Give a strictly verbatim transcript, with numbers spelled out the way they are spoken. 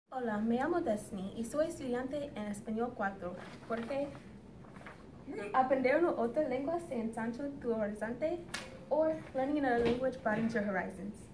Hola, me llamo Destiny y soy estudiante en Español cuatro, porque aprender una otra lengua se ensancha tu horizonte, or learning another language broadens your horizons.